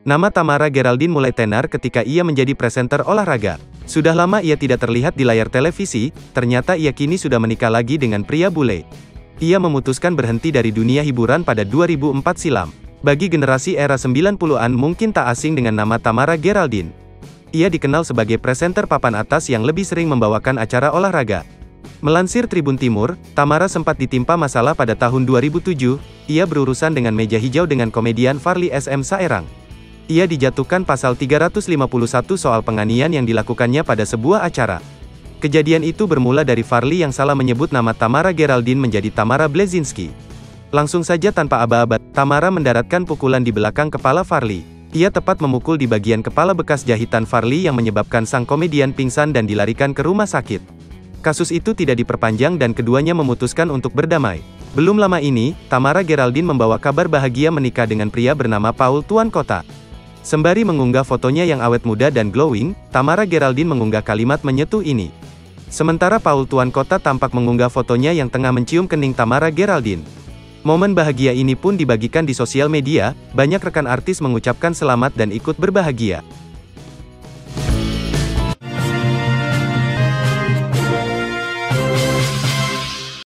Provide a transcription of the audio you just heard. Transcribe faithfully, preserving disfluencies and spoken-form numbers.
Nama Tamara Geraldine mulai tenar ketika ia menjadi presenter olahraga. Sudah lama ia tidak terlihat di layar televisi, ternyata ia kini sudah menikah lagi dengan pria bule. Ia memutuskan berhenti dari dunia hiburan pada dua ribu empat silam. Bagi generasi era sembilan puluhan mungkin tak asing dengan nama Tamara Geraldine. Ia dikenal sebagai presenter papan atas yang lebih sering membawakan acara olahraga. Melansir Tribun Timur, Tamara sempat ditimpa masalah pada tahun dua ribu tujuh, ia berurusan dengan meja hijau dengan komedian Farly S M Saerang. Ia dijatuhkan pasal tiga ratus lima puluh satu soal penganiayaan yang dilakukannya pada sebuah acara. Kejadian itu bermula dari Farly yang salah menyebut nama Tamara Geraldine menjadi Tamara Blazinski. Langsung saja tanpa aba-aba, Tamara mendaratkan pukulan di belakang kepala Farly. Ia tepat memukul di bagian kepala bekas jahitan Farly yang menyebabkan sang komedian pingsan dan dilarikan ke rumah sakit. Kasus itu tidak diperpanjang dan keduanya memutuskan untuk berdamai. Belum lama ini, Tamara Geraldine membawa kabar bahagia menikah dengan pria bernama Paul Tuan Kota. Sembari mengunggah fotonya yang awet muda dan glowing, Tamara Geraldine mengunggah kalimat menyetuh ini. Sementara Paul Tuan Kota tampak mengunggah fotonya yang tengah mencium kening Tamara Geraldine. Momen bahagia ini pun dibagikan di sosial media, banyak rekan artis mengucapkan selamat dan ikut berbahagia.